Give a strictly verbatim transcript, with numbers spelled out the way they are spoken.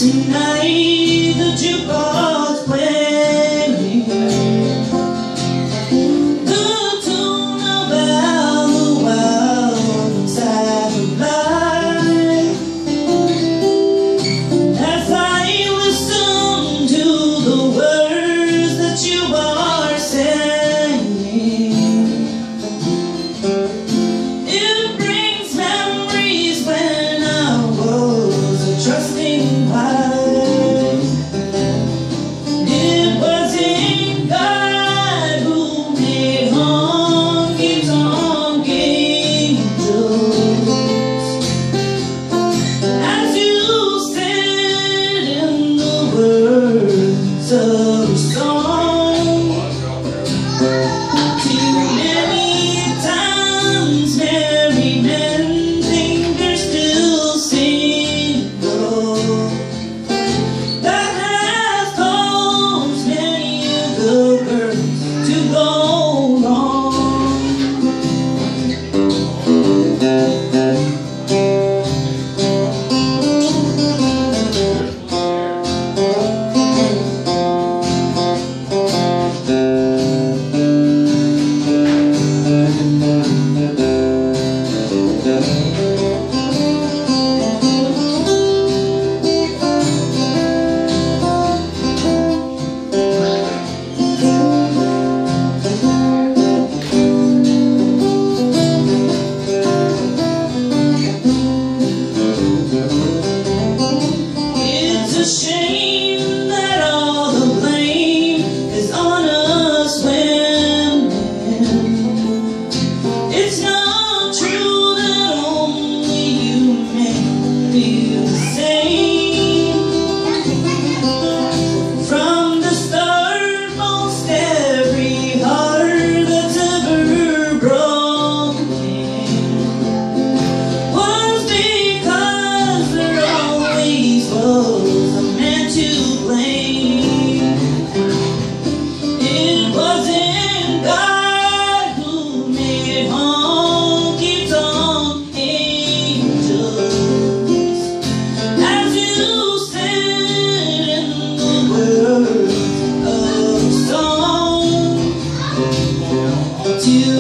Tonight the jukebox playing the tune about the wild side of life. As I listen to the words that you are singing, it brings memories when I was a trusting wife. Of a song, too many times married men think they're still single. That has caused many of the girls to go wrong. It's a shame that all the blame is on us women. It's not true that only you men feel the same. From the start, most every heart that's ever broken was because there always was a man to blame. It wasn't God who made honky-tonk angels, as you said in the words of a song. To